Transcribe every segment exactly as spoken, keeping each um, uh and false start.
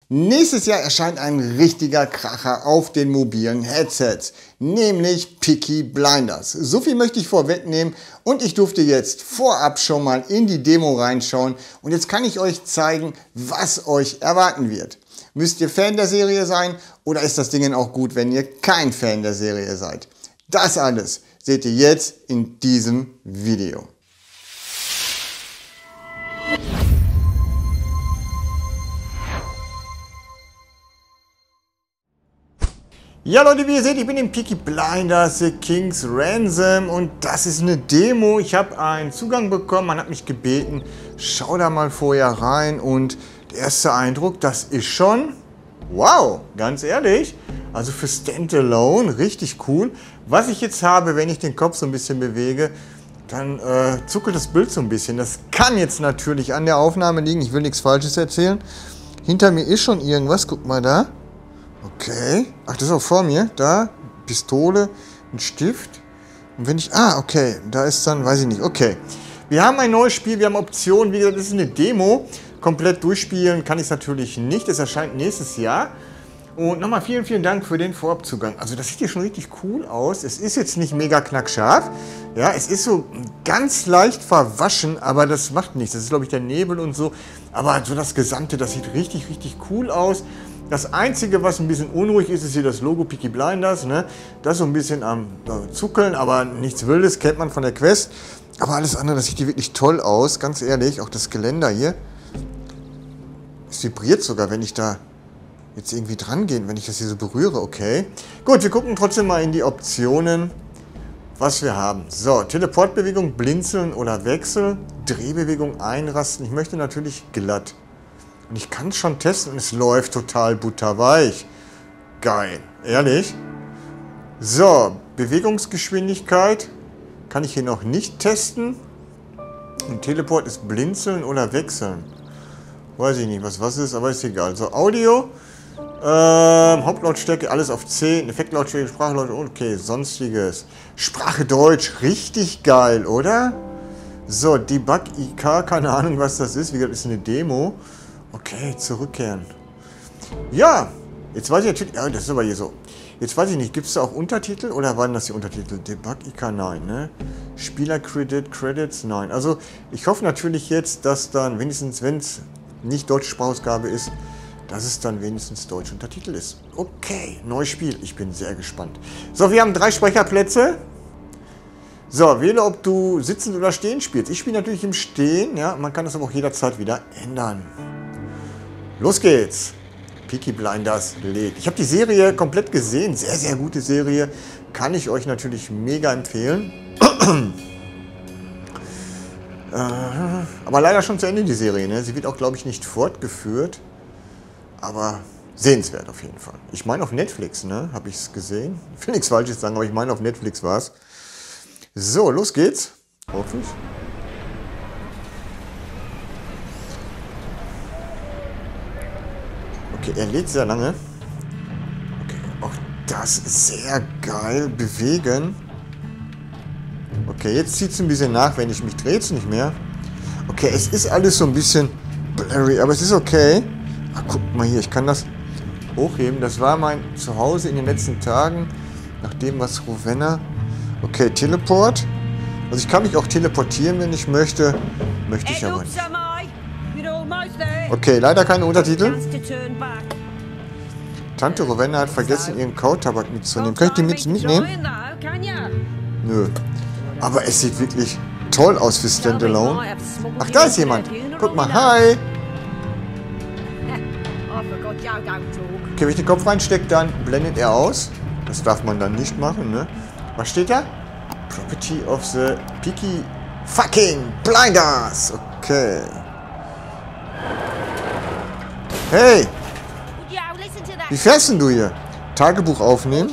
Nächstes Jahr erscheint ein richtiger Kracher auf den mobilen Headsets, nämlich Peaky Blinders. So viel möchte ich vorwegnehmen und ich durfte jetzt vorab schon mal in die Demo reinschauen und jetzt kann ich euch zeigen, was euch erwarten wird. Müsst ihr Fan der Serie sein oder ist das Ding auch gut, wenn ihr kein Fan der Serie seid? Das alles seht ihr jetzt in diesem Video. Ja Leute, wie ihr seht, ich bin in Peaky Blinders The King's Ransom und das ist eine Demo. Ich habe einen Zugang bekommen, man hat mich gebeten, schau da mal vorher rein und der erste Eindruck, das ist schon, wow, ganz ehrlich, also für Standalone richtig cool. Was ich jetzt habe, wenn ich den Kopf so ein bisschen bewege, dann äh, zuckelt das Bild so ein bisschen. Das kann jetzt natürlich an der Aufnahme liegen, ich will nichts Falsches erzählen. Hinter mir ist schon irgendwas, guck mal da. Okay. Ach, das ist auch vor mir. Da, Pistole, ein Stift. Und wenn ich... Ah, okay. Da ist dann... Weiß ich nicht. Okay. Wir haben ein neues Spiel. Wir haben Optionen. Wie gesagt, das ist eine Demo. Komplett durchspielen kann ich es natürlich nicht. Es erscheint nächstes Jahr. Und nochmal vielen, vielen Dank für den Vorabzugang. Also das sieht hier schon richtig cool aus. Es ist jetzt nicht mega knackscharf. Ja, es ist so ganz leicht verwaschen, aber das macht nichts. Das ist, glaube ich, der Nebel und so. Aber so das Gesamte, das sieht richtig, richtig cool aus. Das Einzige, was ein bisschen unruhig ist, ist hier das Logo Peaky Blinders. Ne? Das ist so ein bisschen am äh, Zuckeln, aber nichts Wildes, kennt man von der Quest. Aber alles andere, das sieht hier wirklich toll aus, ganz ehrlich. Auch das Geländer hier. Es vibriert sogar, wenn ich da jetzt irgendwie dran gehe, wenn ich das hier so berühre. Okay. Gut, wir gucken trotzdem mal in die Optionen, was wir haben. So, Teleportbewegung, Blinzeln oder Wechsel. Drehbewegung, einrasten. Ich möchte natürlich glatt. Und ich kann es schon testen und es läuft total butterweich. Geil. Ehrlich? So, Bewegungsgeschwindigkeit kann ich hier noch nicht testen. Und Teleport ist Blinzeln oder Wechseln. Weiß ich nicht, was was ist, aber ist egal. So, Audio. Ähm, Hauptlautstärke, alles auf zehn. Effektlautstärke, Sprachlautstärke, okay, sonstiges. Sprache Deutsch, richtig geil, oder? So, Debug I K, keine Ahnung, was das ist. Wie gesagt, ist eine Demo. Okay, zurückkehren. Ja, jetzt weiß ich natürlich, ja, das ist aber hier so. Jetzt weiß ich nicht, gibt es da auch Untertitel oder waren das die Untertitel? Debug I K, nein, ne? Spielercredit, Credits, nein. Also, ich hoffe natürlich jetzt, dass dann wenigstens, wenn es nicht deutsche Sprachausgabe ist, dass es dann wenigstens deutsche Untertitel ist. Okay, neues Spiel. Ich bin sehr gespannt. So, wir haben drei Sprecherplätze. So, wähle, ob du sitzend oder stehend spielst. Ich spiele natürlich im Stehen, ja. Man kann das aber auch jederzeit wieder ändern. Los geht's. Peaky Blinders lädt. Ich habe die Serie komplett gesehen. Sehr, sehr gute Serie. Kann ich euch natürlich mega empfehlen. äh, aber leider schon zu Ende die Serie. Ne? Sie wird auch, glaube ich, nicht fortgeführt. Aber sehenswert auf jeden Fall. Ich meine auf Netflix, ne? Habe ich es gesehen. Ich will nichts Falsches sagen, aber ich meine auf Netflix war es. So, los geht's. Hoffentlich. Okay, er lädt sehr lange. Okay, auch das ist sehr geil. Bewegen. Okay, jetzt zieht es ein bisschen nach, wenn ich mich drehe, es nicht mehr. Okay, es ist alles so ein bisschen blurry, aber es ist okay. Ach, guck mal hier, ich kann das hochheben. Das war mein Zuhause in den letzten Tagen, nachdem was Rowena... Okay, Teleport. Also ich kann mich auch teleportieren, wenn ich möchte. Möchte ich aber nicht. Okay, leider keine Untertitel. Tante Rowena hat vergessen, ihren Kautabak mitzunehmen. Kann ich die mit mitnehmen? Nö. Aber es sieht wirklich toll aus für Standalone. Ach, da ist jemand. Guck mal, hi. Okay, wenn ich den Kopf reinstecke, dann blendet er aus. Das darf man dann nicht machen, ne? Was steht da? Property of the Peaky fucking Blinders. Okay. Hey! Wie fährst denn du hier? Tagebuch aufnehmen.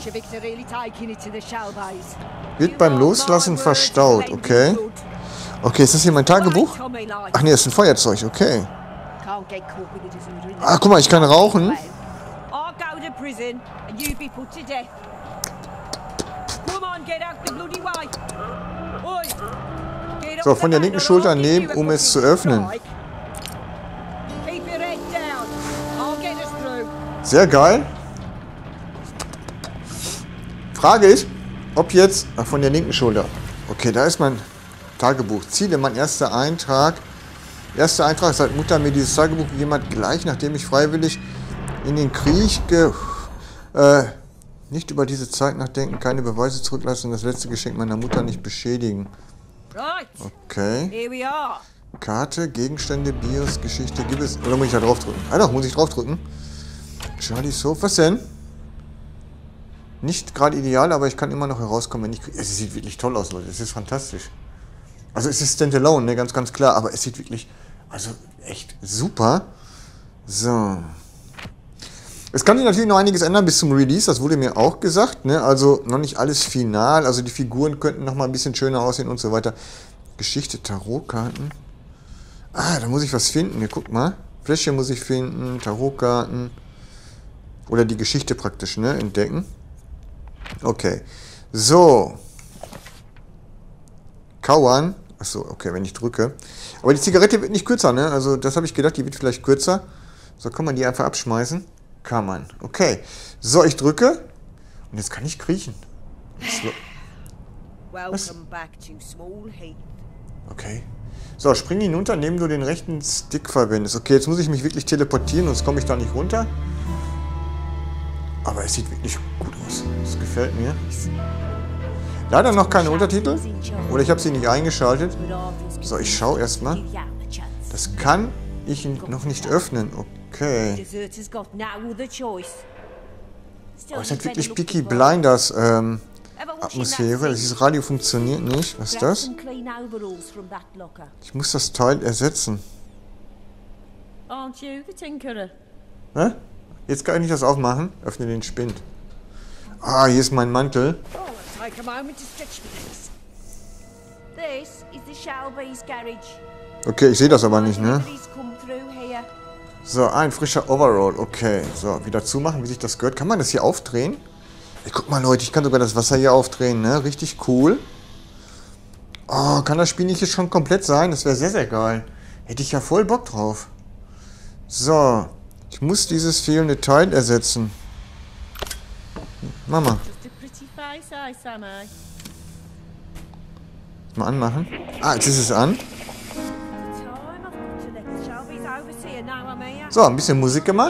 Wird beim Loslassen verstaut. Okay. Okay, ist das hier mein Tagebuch? Ach nee, das ist ein Feuerzeug. Okay. Ah, guck mal, ich kann rauchen. So, von der linken Schulter nehmen, um es zu öffnen. Sehr geil. Frage ist, ob jetzt... Ach, von der linken Schulter. Okay, da ist mein Tagebuch. Ziele, mein erster Eintrag. Erster Eintrag, seit Mutter mir dieses Tagebuch gegeben hat, gleich nachdem ich freiwillig in den Krieg ge... Äh, nicht über diese Zeit nachdenken, keine Beweise zurücklassen, das letzte Geschenk meiner Mutter nicht beschädigen. Okay. Here we are. Karte, Gegenstände, BIOS, Geschichte, gibt es... Oder muss ich da draufdrücken? Ah doch, muss ich draufdrücken. Charlie Soap, was denn? Nicht gerade ideal, aber ich kann immer noch herauskommen, wenn ich kriege. Es sieht wirklich toll aus, Leute. Es ist fantastisch. Also es ist Standalone, ne, ganz, ganz klar, aber es sieht wirklich, also echt super. So. Es kann sich natürlich noch einiges ändern bis zum Release, das wurde mir auch gesagt, ne, also noch nicht alles final, also die Figuren könnten noch mal ein bisschen schöner aussehen und so weiter. Geschichte, Tarotkarten. Ah, da muss ich was finden, hier, guck mal. Fläschchen muss ich finden, Tarotkarten. Oder die Geschichte praktisch, ne, entdecken. Okay. So. Kauern. Achso, okay, wenn ich drücke. Aber die Zigarette wird nicht kürzer, ne? Also das habe ich gedacht, die wird vielleicht kürzer. So, kann man die einfach abschmeißen? Kann man. Okay. So, ich drücke. Und jetzt kann ich kriechen. Was? Okay. So, spring hinunter, indem du den rechten Stick verwendest. Okay, jetzt muss ich mich wirklich teleportieren, sonst komme ich da nicht runter. Aber es sieht wirklich gut aus. Das gefällt mir. Leider noch keine Untertitel. Oder ich habe sie nicht eingeschaltet. So, ich schaue erstmal. Das kann ich noch nicht öffnen. Okay. Oh, es hat wirklich Peaky Blinders ähm, Atmosphäre. Dieses Radio funktioniert nicht. Was ist das? Ich muss das Teil ersetzen. Hä? Jetzt kann ich das aufmachen. Öffne den Spind. Ah, hier ist mein Mantel. Okay, ich sehe das aber nicht, ne? So, ein frischer Overall. Okay, so, wieder zumachen, wie sich das gehört. Kann man das hier aufdrehen? Ey, guck mal, Leute, ich kann sogar das Wasser hier aufdrehen, ne? Richtig cool. Oh, kann das Spiel nicht hier schon komplett sein? Das wäre sehr, sehr geil. Hätte ich ja voll Bock drauf. So. Ich muss dieses fehlende Teil ersetzen. Mama. Mal anmachen. Ah, jetzt ist es an. So, ein bisschen Musik gemacht.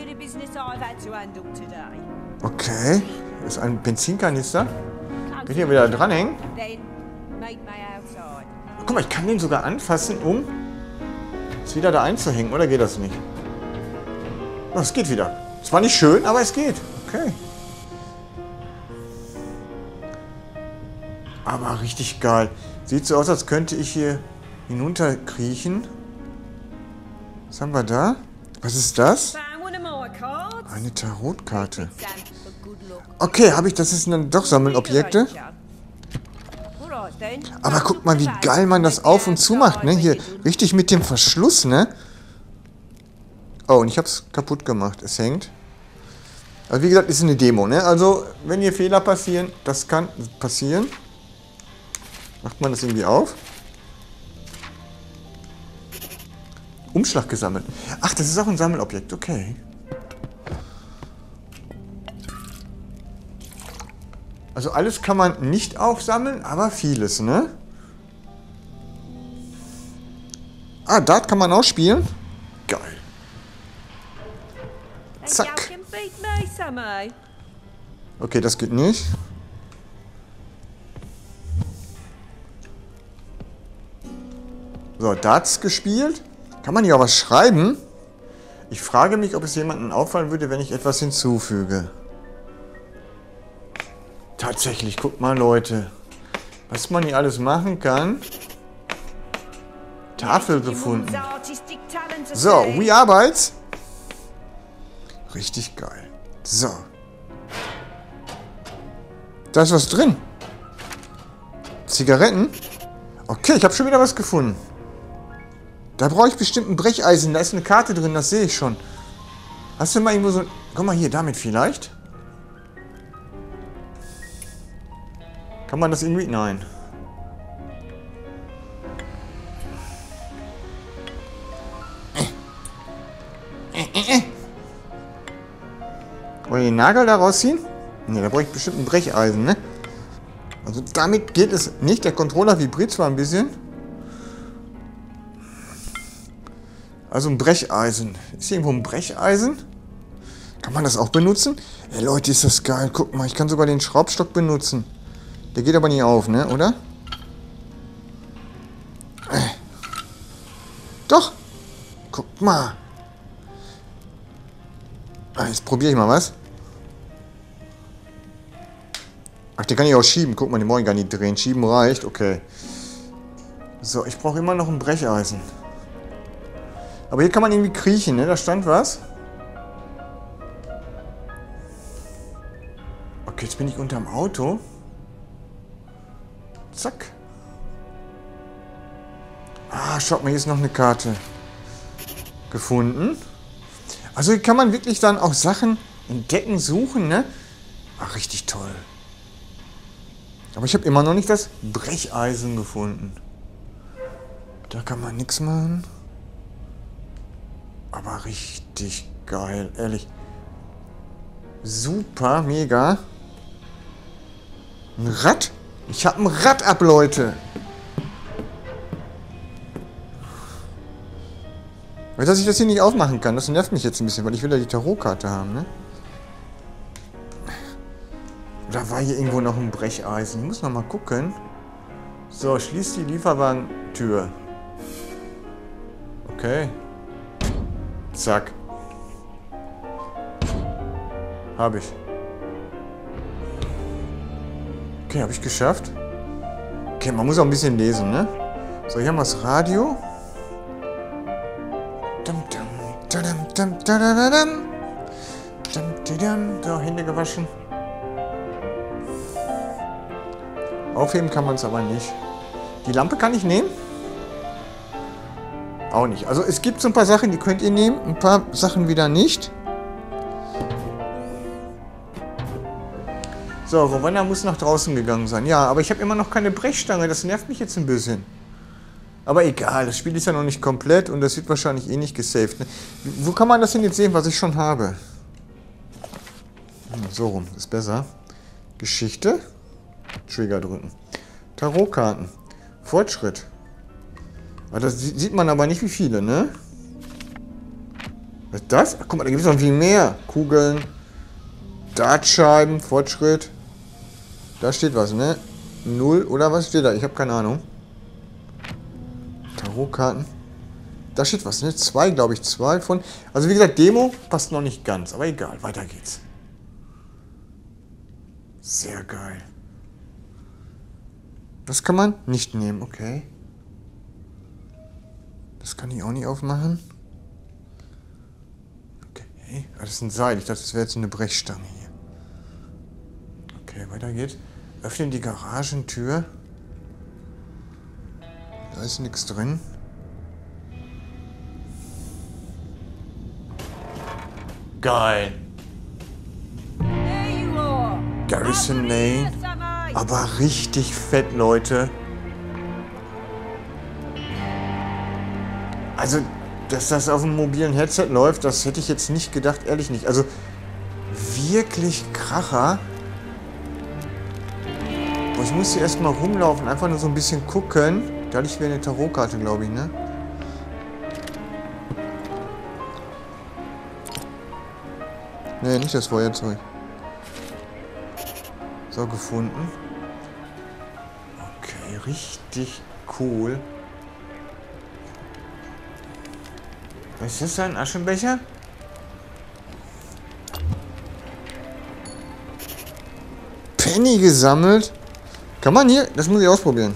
Okay. Das ist ein Benzinkanister. Kann ich hier wieder dranhängen? Guck mal, ich kann den sogar anfassen, um es wieder da einzuhängen. Oder geht das nicht? Oh, es geht wieder. Zwar nicht schön, aber es geht. Okay. Aber richtig geil. Sieht so aus, als könnte ich hier hinunterkriechen. Was haben wir da? Was ist das? Eine Tarotkarte. Okay, habe ich, das ist dann doch Sammelobjekte. Aber guck mal, wie geil man das auf und zu macht, ne? Hier richtig mit dem Verschluss, ne? Oh, und ich habe es kaputt gemacht. Es hängt. Also wie gesagt, ist eine Demo, ne? Also, wenn hier Fehler passieren, das kann passieren. Macht man das irgendwie auf? Umschlag gesammelt. Ach, das ist auch ein Sammelobjekt, okay. Also alles kann man nicht aufsammeln, aber vieles, ne? Ah, Dart kann man auch spielen. Geil. Zack. Okay, das geht nicht. So, Darts gespielt. Kann man hier auch was schreiben? Ich frage mich, ob es jemandem auffallen würde, wenn ich etwas hinzufüge. Tatsächlich, guck mal, Leute. Was man hier alles machen kann. Tafel gefunden. So, We Arbeits. Richtig geil. So. Da ist was drin. Zigaretten. Okay, ich habe schon wieder was gefunden. Da brauche ich bestimmt ein Brecheisen. Da ist eine Karte drin, das sehe ich schon. Hast du mal irgendwo so... Komm mal hier, damit vielleicht. Kann man das irgendwie... Nein. Wollen wir den Nagel da rausziehen? Ne, da brauche ich bestimmt ein Brecheisen, ne? Also damit geht es nicht. Der Controller vibriert zwar ein bisschen. Also ein Brecheisen. Ist hier irgendwo ein Brecheisen? Kann man das auch benutzen? Ey Leute, ist das geil. Guck mal, ich kann sogar den Schraubstock benutzen. Der geht aber nicht auf, ne? Oder? Äh. Doch! Guck mal. Ah, jetzt probiere ich mal was. Ach, den kann ich auch schieben. Guck mal, den brauche ich gar nicht drehen. Schieben reicht. Okay. So, ich brauche immer noch ein Brecheisen. Aber hier kann man irgendwie kriechen, ne? Da stand was. Okay, jetzt bin ich unterm Auto. Zack. Ah, schaut mal, hier ist noch eine Karte. Gefunden. Also hier kann man wirklich dann auch Sachen entdecken, suchen, ne? Ach, richtig toll. Aber ich habe immer noch nicht das Brecheisen gefunden. Da kann man nichts machen. Aber richtig geil, ehrlich. Super, mega. Ein Rad? Ich habe ein Rad ab, Leute. Weil dass ich das hier nicht aufmachen kann, das nervt mich jetzt ein bisschen, weil ich will ja die Tarotkarte haben, ne? Da war hier irgendwo noch ein Brecheisen. Ich muss noch mal gucken. So, schließt die Lieferwagentür. Okay. Zack. Habe ich. Okay, habe ich geschafft. Okay, man muss auch ein bisschen lesen, ne? So, hier haben wir das Radio. So, Hände gewaschen. Aufheben kann man es aber nicht. Die Lampe kann ich nehmen? Auch nicht. Also es gibt so ein paar Sachen, die könnt ihr nehmen. Ein paar Sachen wieder nicht. So, Rowena muss nach draußen gegangen sein. Ja, aber ich habe immer noch keine Brechstange. Das nervt mich jetzt ein bisschen. Aber egal, das Spiel ist ja noch nicht komplett und das wird wahrscheinlich eh nicht gesaved. Ne? Wo kann man das denn jetzt sehen, was ich schon habe? So rum, ist besser. Geschichte. Trigger drücken. Tarotkarten. Fortschritt. Das sieht man aber nicht, wie viele, ne? Was ist das? Ach, guck mal, da gibt es noch viel mehr. Kugeln. Dartscheiben. Fortschritt. Da steht was, ne? Null oder was steht da? Ich habe keine Ahnung. Tarotkarten. Da steht was, ne? Zwei, glaube ich. Zwei von. Also wie gesagt, Demo passt noch nicht ganz. Aber egal, weiter geht's. Sehr geil. Das kann man nicht nehmen, okay. Das kann ich auch nicht aufmachen. Okay, das ist ein Seil. Ich dachte, das wäre jetzt eine Brechstange hier. Okay, weiter geht's. Öffnen die Garagentür. Da ist nichts drin. Geil. Garrison Lane. Aber richtig fett, Leute. Also, dass das auf dem mobilen Headset läuft, das hätte ich jetzt nicht gedacht, ehrlich nicht. Also, wirklich Kracher. Boah, ich muss hier erstmal rumlaufen, einfach nur so ein bisschen gucken. Da hatte ich wieder eine Tarotkarte, glaube ich, ne? Ne, nicht das Feuerzeug. So, gefunden. Okay, richtig cool. Was ist das da, ein Aschenbecher? Penny gesammelt? Kann man hier? Das muss ich ausprobieren.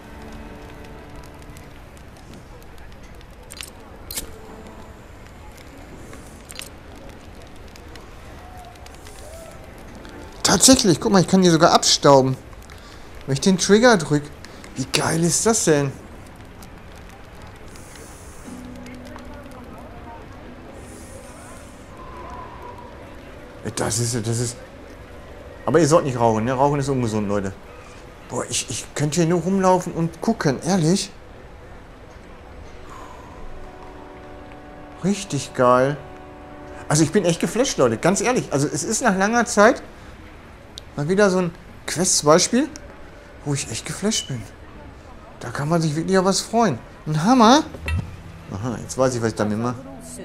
Tatsächlich, guck mal, ich kann hier sogar abstauben. Wenn ich den Trigger drücke. Wie geil ist das denn? Das ist, das ist... Aber ihr sollt nicht rauchen, ne? Rauchen ist ungesund, Leute. Boah, ich, ich könnte hier nur rumlaufen und gucken, ehrlich. Richtig geil. Also ich bin echt geflasht, Leute. Ganz ehrlich. Also es ist nach langer Zeit mal wieder so ein Quest-Beispiel, wo ich echt geflasht bin. Da kann man sich wirklich auf was freuen. Ein Hammer. Aha, jetzt weiß ich, was ich damit mache.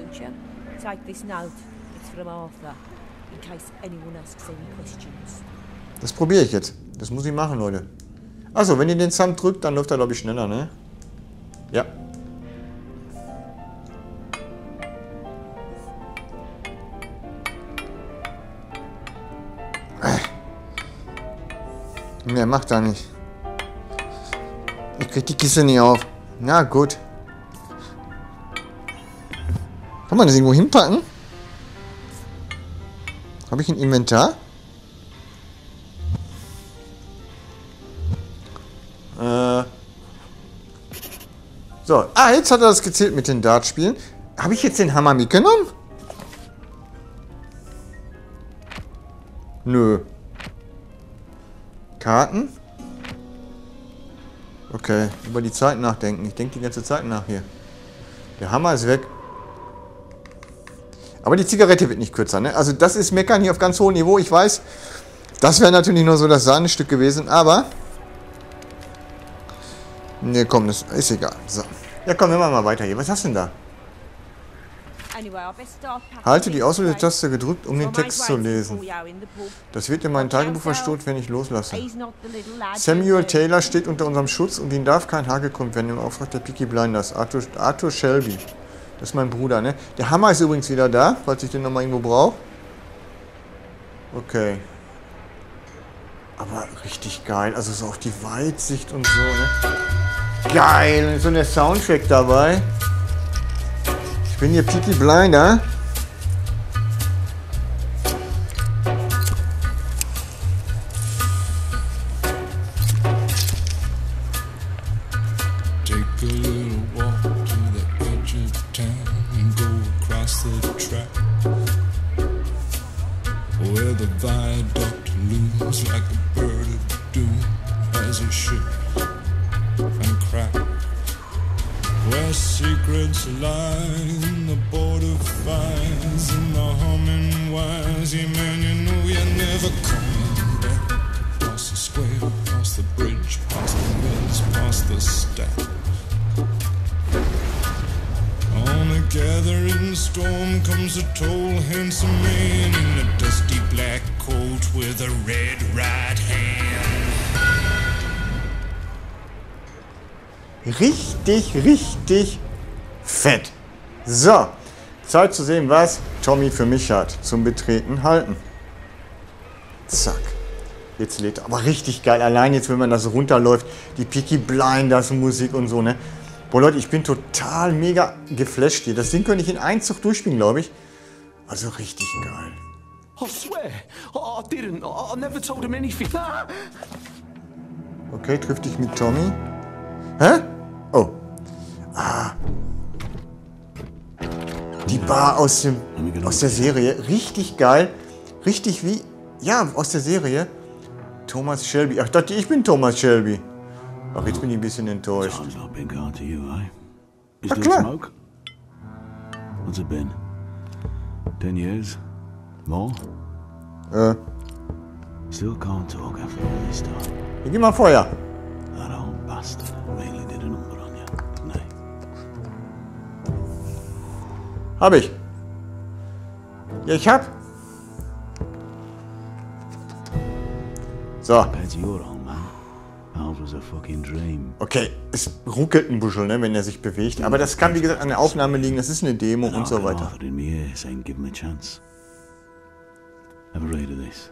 Das probiere ich jetzt. Das muss ich machen, Leute. Achso, wenn ihr den Thumb drückt, dann läuft er, glaube ich, schneller, ne? Ja. Mehr macht er nicht. Ich krieg die Kiste nicht auf. Na gut. Kann man das irgendwo hinpacken? Habe ich ein Inventar? Äh. So. Ah, jetzt hat er das gezählt mit den Dartspielen. Habe ich jetzt den Hammer mitgenommen? Nö. Karten? Okay, über die Zeit nachdenken. Ich denke die ganze Zeit nach hier. Der Hammer ist weg. Aber die Zigarette wird nicht kürzer, ne? Also das ist Meckern hier auf ganz hohem Niveau. Ich weiß, das wäre natürlich nur so das Sahnestück gewesen, aber... Ne, komm, das ist egal. So. Ja, komm, wir machen mal weiter hier. Was hast du denn da? Halte die Auslösetaste gedrückt, um den Text zu lesen. Das wird in mein Tagebuch verstoßt, wenn ich loslasse. Samuel Taylor steht unter unserem Schutz und ihm darf kein Haar gekrümmt werden im Auftrag der Peaky Blinders. Arthur, Arthur Shelby. Das ist mein Bruder, ne? Der Hammer ist übrigens wieder da, falls ich den nochmal irgendwo brauche. Okay. Aber richtig geil. Also so auf die Weitsicht und so, ne? Geil! So eine Soundtrack dabei. Ich bin hier Peaky Blinder. Take a little walk to the edge of town and go across the track where the viaduct looms like a bird of doom as it shifts and cracks. Where secrets lie in the border fires and the humming wires. Yeah, man, you know you're never coming back. Past the square, past the bridge, past the mills, past the stack. On a gathering storm comes a tall, handsome man in a dusty black coat with a red right hand. Richtig, richtig fett. So, Zeit zu sehen, was Tommy für mich hat. Zum Betreten halten. Zack. Jetzt lädt er. Aber richtig geil. Allein jetzt, wenn man das runterläuft. Die Peaky Blinders Musik und so, ne? Boah, Leute, ich bin total mega geflasht hier. Das Ding könnte ich in einen Zug durchspielen, glaube ich. Also richtig geil. I swear, I didn't. I never told him anything. Okay, trifft dich mit Tommy. Hä? Oh. Ah. Die Bar aus dem aus der Serie. Richtig geil. Richtig wie... Ja, aus der Serie. Thomas Shelby. Ach, ich dachte, ich bin Thomas Shelby. Ach, jetzt bin ich ein bisschen enttäuscht. Ach, klar. What's it been? Ten years? More? Äh. Still can't talk after all this time. Wir gehen mal Feuer. That old bastard really did a number on you, didn't he? Hab ich. Ja, ich hab. So. Compared to your old man, ours was a fucking dream. Okay, es ruckelt ein Buschel, ne, wenn er sich bewegt. Aber das kann, wie gesagt, an der Aufnahme liegen. Das ist eine Demo und so weiter. In my ear saying, give him a chance. Ever read of this?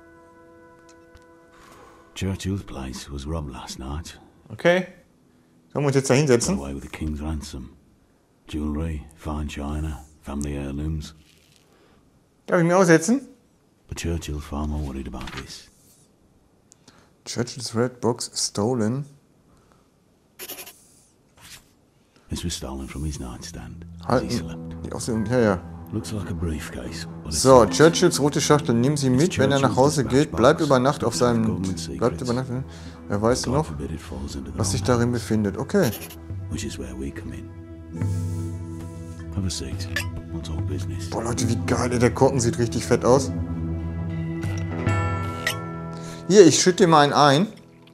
Churchill's place was robbed last night. Okay. Sollen wir uns jetzt da hinsetzen? Got away with the king's ransom. Jewelry, fine china, family heirlooms. Darf ich mich aussetzen? But Churchill's far more worried about this. Churchill's red box stolen. This was stolen from his nightstand as he slept. Halten. Die Aussendung, ja, ja. Looks like a briefcase. but it's So, not. Churchills rote Schachtel. Nimm sie mit, wenn er nach Hause geht. Bleibt über Nacht auf seinem... Bleibt über Nacht... Er weiß God noch, forbid it falls into the was sich wrong darin hands, befindet. Okay. which is where we come in. Have a seat. We'll talk business. Boah, Leute, wie geil. Der Korken sieht richtig fett aus. Hier, ich schütte dir mal einen ein.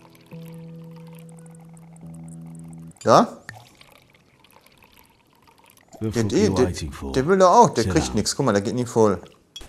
Ja? The Der, fuck der, you der, waiting for? der will da auch. Der Sit kriegt down. nichts. Guck mal, der geht nicht voll.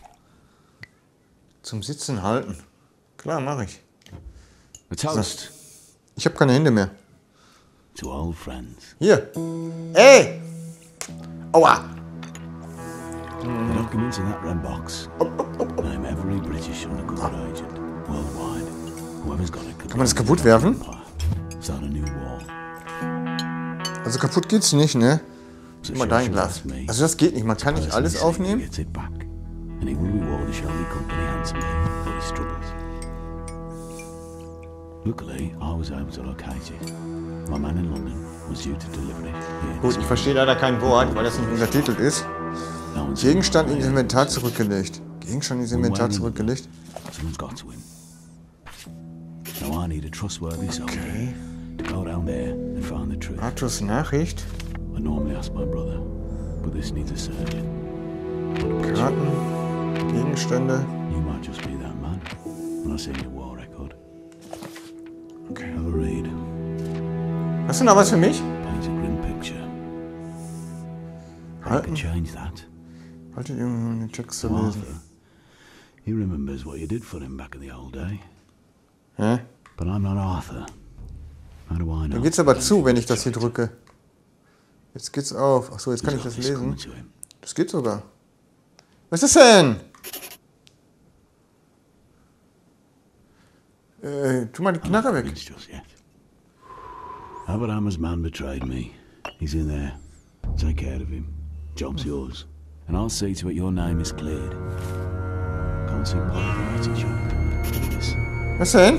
Zum Sitzen halten. Klar, mache ich. A toast Ich habe keine Hände mehr. to old friends. Hier. Ey! Aua! The documents in that red box name every British undercover agent worldwide. Whoever's got it could Kann man das kaputt werfen? start a new war. Also kaputt geht's nicht, ne? So Guck mal, sure dein she Glas. loves me. Also das geht nicht. Man kann nicht Person alles who aufnehmen. gets it back, and he will reward the Shelby Company handsomely for his troubles. Luckily, I was able to locate it. My man in London was due to deliver it. Here Gut, ich verstehe leider kein Wort, weil das nicht untertitelt ist. no one's Gegenstand ins Inventar zurückgelegt. Gegenstand ins Inventar zurückgelegt. Someone's got to him. Now I need a trustworthy soldier to go down there and find the truth. Arthurs Nachricht. I normally ask my brother, but this needs a surgeon. Karten. Gegenstände. You might just be that man when I see your war record. Okay. Have a read. Hast du noch was für mich? Paints a grim picture. I Halten. can change that. Haltet ihr, um den Text zu So lesen. Arthur, he remembers what you did for him back in the old day. Hä? But I'm not Arthur. How do I know? Dann geht's aber zu, wenn ich das hier drücke. Jetzt geht's auf. Achso, jetzt kann ich das He's coming lesen. Hm? to him. Das geht sogar. Was ist das denn? Äh, tu mal die Knarre weg. It's just yet. Albert Hammer's man betrayed me. He's in there. Take care of him. Job's yours. And I'll see to it your name is cleared. Can't see part of the writing shop. Look at this. Was denn?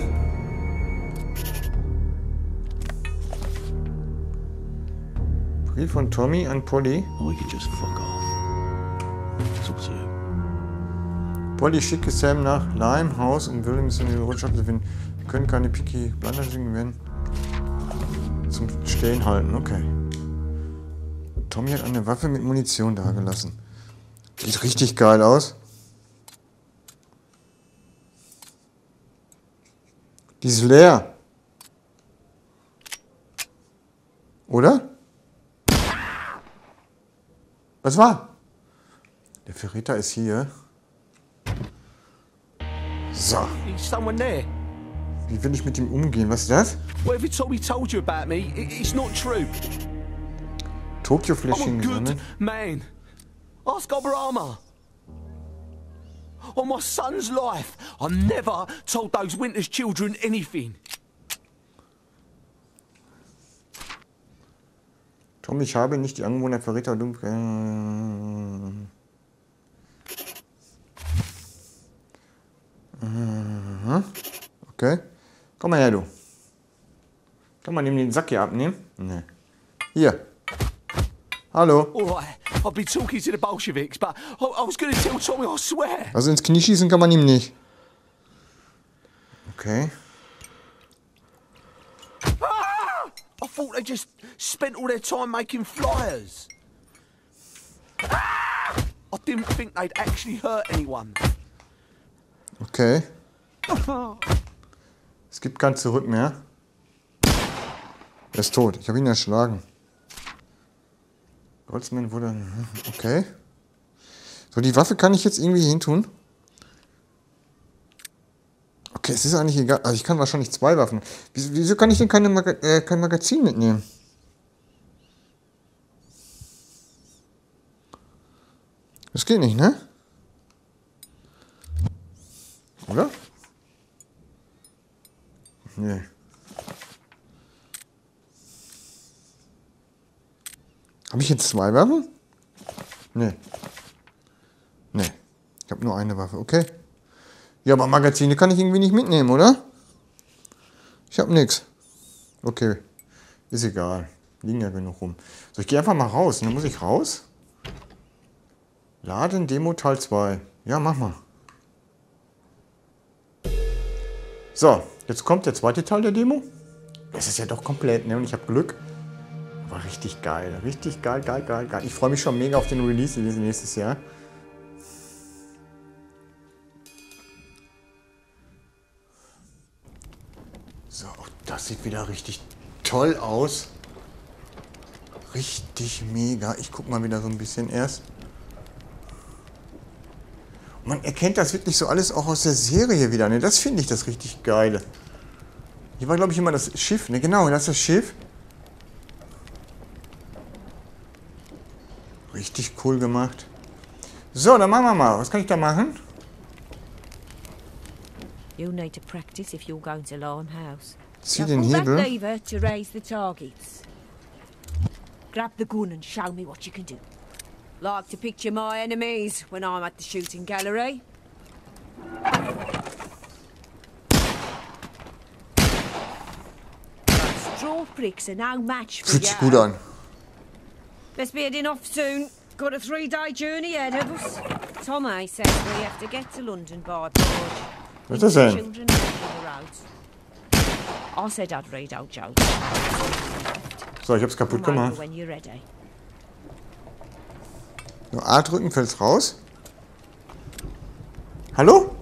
Brief von Tommy an Polly. Or we could just fuck off. It's up to you. Polly schicke Sam nach Limehouse, um Williams in die Rutschschachtel zu finden. Wir können keine Peaky Blinders singen werden. Zum Stehen halten, okay. Tommy hat eine Waffe mit Munition dagelassen. Sieht richtig geil aus. Die ist leer. Oder? Was war? Der Verräter ist hier. So. Is someone there? Wie will ich mit ihm umgehen? Was ist das? Whatever Tommy told you about me, i- it's not true. I'm Tokio-Fläschchen a good gesammelt. man. Ask Oberama. On my son's life, I never told those Winter's children anything. Tom, ich habe nicht die Angewohnheit, Verräter und Dumm. Aha. Okay. Komm mal her, du. Kann man ihm den Sack hier abnehmen? Nee. Hier. Hallo. All right, I've been talking to the Bolsheviks, but I, I was going to tell Tommy, I swear. Also ins Knie schießen kann man ihm nicht. Okay. I thought they just spent all their time making flyers. Ah! I didn't think they'd actually hurt anyone. Okay. Es gibt kein Zurück mehr. Er ist tot. Ich habe ihn erschlagen. Goldsman wurde... Okay. So, die Waffe kann ich jetzt irgendwie hin tun. Okay, es ist eigentlich egal. Also ich kann wahrscheinlich zwei Waffen. Wieso, wieso kann ich denn keine Maga äh, kein Magazin mitnehmen? Das geht nicht, ne? Oder? Nee. Habe ich jetzt zwei Waffen? Nee. Nee. Ich habe nur eine Waffe, okay. Ja, aber Magazine kann ich irgendwie nicht mitnehmen, oder? Ich habe nichts. Okay. Ist egal. Liegen ja genug rum. So, ich gehe einfach mal raus. Dann muss ich raus. Laden Demo Teil zwei. Ja, mach mal. So, jetzt kommt der zweite Teil der Demo. Das ist ja doch komplett, ne? Und ich habe Glück. Aber richtig geil. Richtig geil, geil, geil, geil. Ich freue mich schon mega auf den Release nächstes Jahr. So, auch das sieht wieder richtig toll aus. Richtig mega. Ich guck mal wieder so ein bisschen erst. Man erkennt das wirklich so alles auch aus der Serie wieder. Ne? Das finde ich das richtig geile. Hier war, glaube ich, immer das Schiff. Ne, genau, das ist das Schiff. Richtig cool gemacht. So, dann machen wir mal. Was kann ich da machen? You need to practice if you're going to Limehouse. Zieh den Hebel. Lever to raise the targets. Grab the gun and show me what you can do. Like to picture my enemies when I'm at the shooting gallery. Straw pricks are no match for Fühlt sich gut you. an. Let's be heading off soon. Got a three-day journey ahead of us. Tommy says we have to get to London by barge. Was ist das denn? Children on the roads. I said I'd read out jokes. So, ich hab's kaputt Come over gemacht. when you're ready. Nur A drücken, fällt's raus. Hallo?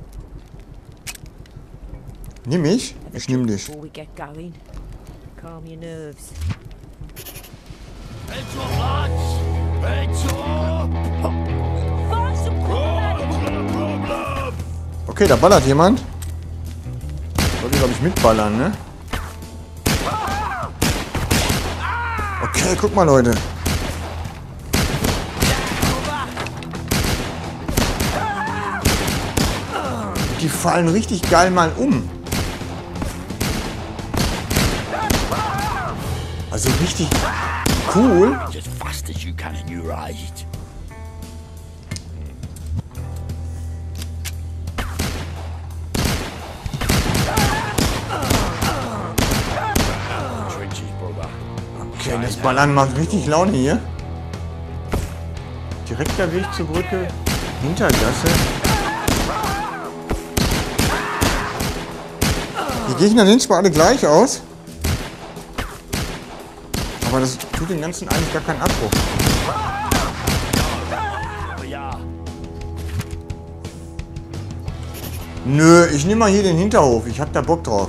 Nimm mich? Ich nehm dich. Before we get going, calm your nerves. Heads up, lads! Heads up! Find some cover! Problem! Okay, da ballert jemand. Sollte, glaube ich, mitballern, ne? Okay, guck mal, Leute. Die fallen richtig geil mal um. Also richtig cool. As fast as you can in your right. Trenches, brother. Okay, das Ballern macht richtig Laune hier. Direkter Weg zur Brücke. Hintergasse. Die Gegner sehen zwar alle gleich aus, aber das tut dem Ganzen eigentlich gar keinen Abbruch. Nö, ich nehme mal hier den Hinterhof. Ich hab da Bock drauf.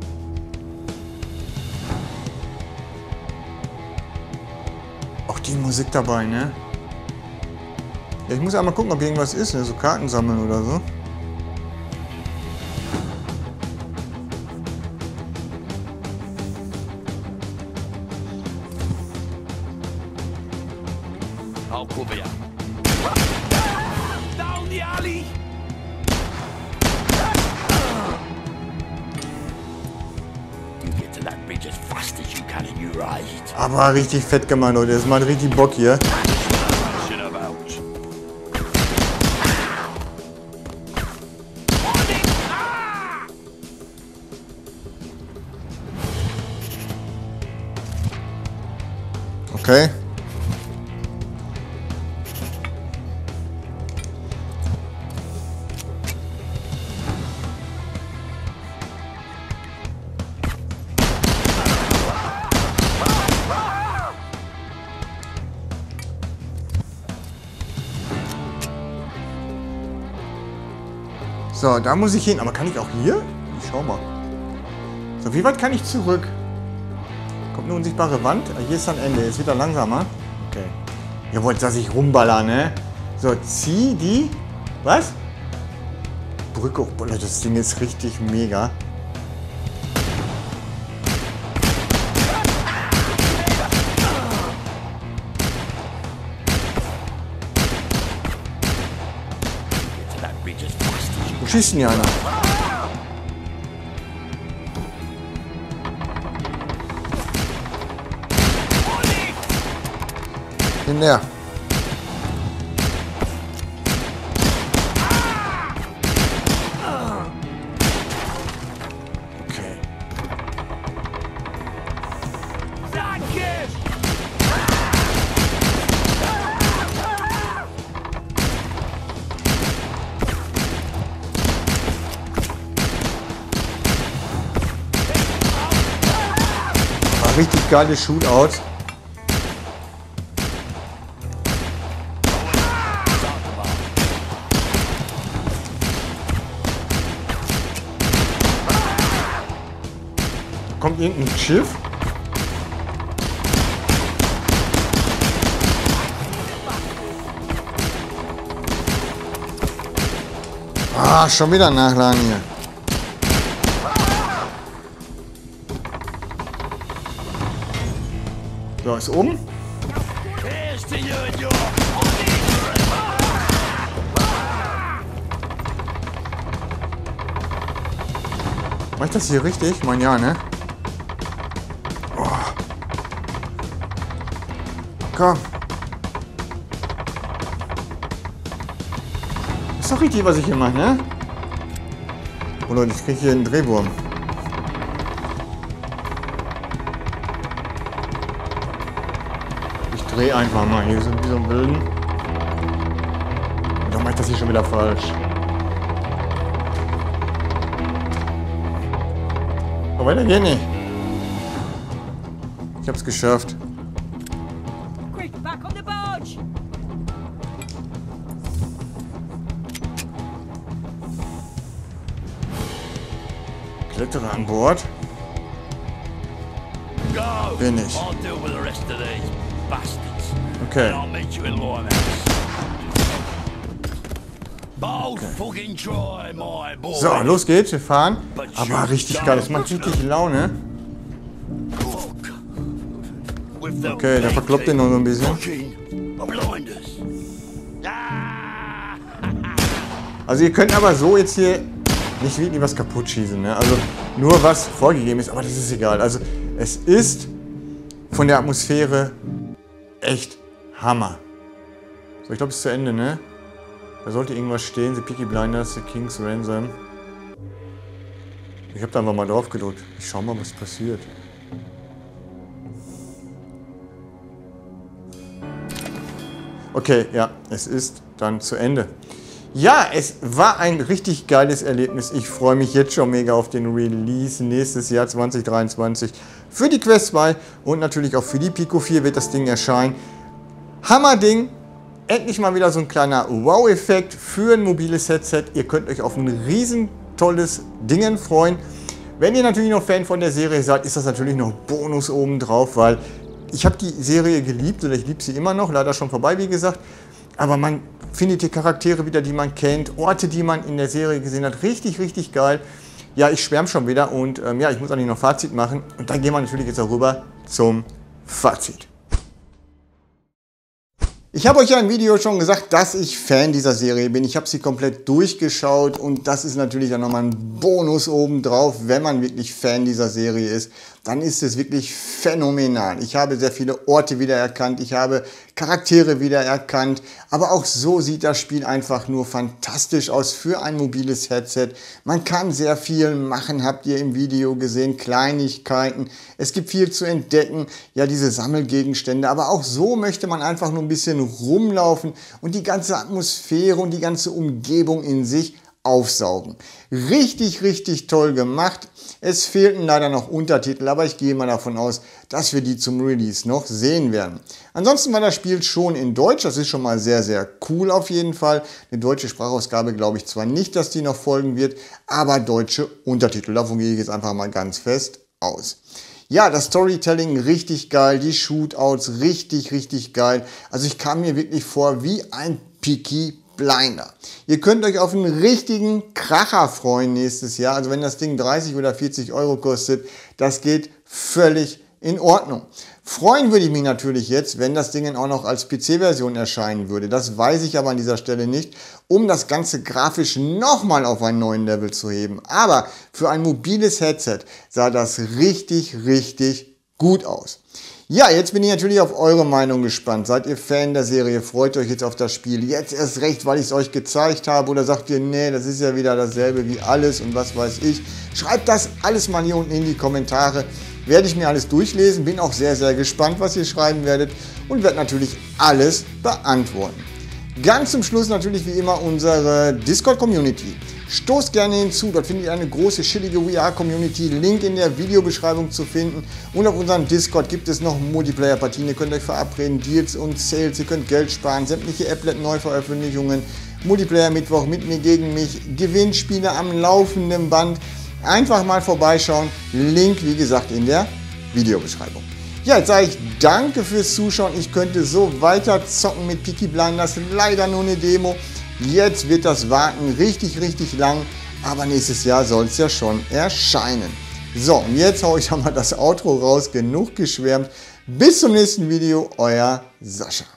Auch die Musik dabei, ne? Ja, ich muss einmal gucken, ob hier irgendwas ist, ne? So Karten sammeln oder so. I'll cover you. Down the alley! You get to that bridge as fast as you can in your right. Aber richtig fett gemacht, Leute. Das macht richtig Bock hier. Shit about. Okay. So, da muss ich hin. Aber kann ich auch hier? Ich schau mal. So, wie weit kann ich zurück? Kommt eine unsichtbare Wand. Ah, hier ist dann Ende. Ist wieder langsamer. Okay. Ihr wollt, dass ich rumballer, ne? So, zieh die... Was? Brücke hoch. Boah, das Ding ist richtig mega. Wo schießt denn hier einer? Hinterher. Okay. War richtig geile Shootout. kommt irgendein Schiff. Ah, schon wieder nachladen hier. So, ist oben. Mach ich das hier richtig? Ich meine, ja, ne? Oh. Komm. Ist doch richtig, was ich hier mache, ne? Oh Leute, ich kriege hier einen Drehwurm. Ich drehe einfach mal hier so wie so ein Wilden. Und dann mache ich das hier schon wieder falsch. Aber weiter geht nicht. Ich hab's geschafft. Quick, back on the barge! Klettere an Bord. Go! Bin ich. I'll deal with the rest of these bastards. Okay. And I'll meet you in Limehouse. Bold fucking try, my boy. So, los geht's, wir fahren. Aber richtig geil, das macht richtig Laune. Okay, der verkloppt den noch so ein bisschen. Also ihr könnt aber so jetzt hier nicht wirklich was kaputt schießen, ne? Also nur was vorgegeben ist, aber das ist egal. Also es ist von der Atmosphäre echt Hammer. So, ich glaube es ist zu Ende, ne? Da sollte irgendwas stehen, The Peaky Blinders, The King's Ransom. Ich habe da einfach mal drauf gedrückt. Ich schau mal, was passiert. Okay, ja, es ist dann zu Ende. Ja, es war ein richtig geiles Erlebnis. Ich freue mich jetzt schon mega auf den Release nächstes Jahr zwanzig dreiundzwanzig. Für die Quest zwei und natürlich auch für die Pico vier wird das Ding erscheinen. Hammer-Ding. Endlich mal wieder so ein kleiner Wow-Effekt für ein mobiles Headset. Ihr könnt euch auf ein riesen tolles Ding freuen. Wenn ihr natürlich noch Fan von der Serie seid, ist das natürlich noch Bonus oben drauf, weil ich habe die Serie geliebt oder ich liebe sie immer noch. Leider schon vorbei, wie gesagt. Aber man findet die Charaktere wieder, die man kennt, Orte, die man in der Serie gesehen hat. Richtig, richtig geil. Ja, ich schwärme schon wieder und ähm, ja, ich muss eigentlich noch Fazit machen. Und dann gehen wir natürlich jetzt auch rüber zum Fazit. Ich habe euch ja im Video schon gesagt, dass ich Fan dieser Serie bin. Ich habe sie komplett durchgeschaut und das ist natürlich dann nochmal ein Bonus obendrauf, wenn man wirklich Fan dieser Serie ist. Dann ist es wirklich phänomenal. Ich habe sehr viele Orte wiedererkannt, ich habe Charaktere wiedererkannt, aber auch so sieht das Spiel einfach nur fantastisch aus für ein mobiles Headset. Man kann sehr viel machen, habt ihr im Video gesehen, Kleinigkeiten. Es gibt viel zu entdecken, ja diese Sammelgegenstände, aber auch so möchte man einfach nur ein bisschen rumlaufen und die ganze Atmosphäre und die ganze Umgebung in sich aufsaugen. Richtig, richtig toll gemacht. Es fehlten leider noch Untertitel, aber ich gehe mal davon aus, dass wir die zum Release noch sehen werden. Ansonsten war das Spiel schon in Deutsch, das ist schon mal sehr, sehr cool auf jeden Fall. Eine deutsche Sprachausgabe glaube ich zwar nicht, dass die noch folgen wird, aber deutsche Untertitel, davon gehe ich jetzt einfach mal ganz fest aus. Ja, das Storytelling richtig geil, die Shootouts richtig, richtig geil. Also ich kam mir wirklich vor wie ein Peaky Blinder. Ihr könnt euch auf einen richtigen Kracher freuen nächstes Jahr. Also wenn das Ding dreißig oder vierzig Euro kostet, das geht völlig in Ordnung. Freuen würde ich mich natürlich jetzt, wenn das Ding auch noch als P C-Version erscheinen würde. Das weiß ich aber an dieser Stelle nicht, um das Ganze grafisch nochmal auf einen neuen Level zu heben. Aber für ein mobiles Headset sah das richtig, richtig gut aus. Ja, jetzt bin ich natürlich auf eure Meinung gespannt. Seid ihr Fan der Serie? Freut euch jetzt auf das Spiel? Jetzt erst recht, weil ich es euch gezeigt habe? Oder sagt ihr, nee, das ist ja wieder dasselbe wie alles und was weiß ich? Schreibt das alles mal hier unten in die Kommentare. Werde ich mir alles durchlesen. Bin auch sehr, sehr gespannt, was ihr schreiben werdet. Und werde natürlich alles beantworten. Ganz zum Schluss natürlich wie immer unsere Discord-Community. Stoßt gerne hinzu, dort findet ihr eine große, chillige V R-Community, Link in der Videobeschreibung zu finden. Und auf unserem Discord gibt es noch Multiplayer-Partien, ihr könnt euch verabreden, Deals und Sales, ihr könnt Geld sparen, sämtliche Applet-Neuveröffentlichungen, Multiplayer-Mittwoch mit mir gegen mich, Gewinnspiele am laufenden Band. einfach mal vorbeischauen. Link, wie gesagt, in der Videobeschreibung. Ja, jetzt sage ich danke fürs Zuschauen. Ich könnte so weiter zocken mit Peaky Blinders. Leider nur eine Demo. Jetzt wird das Warten richtig, richtig lang. Aber nächstes Jahr soll es ja schon erscheinen. So, und jetzt haue ich auch mal das Outro raus. Genug geschwärmt. Bis zum nächsten Video. Euer Sascha.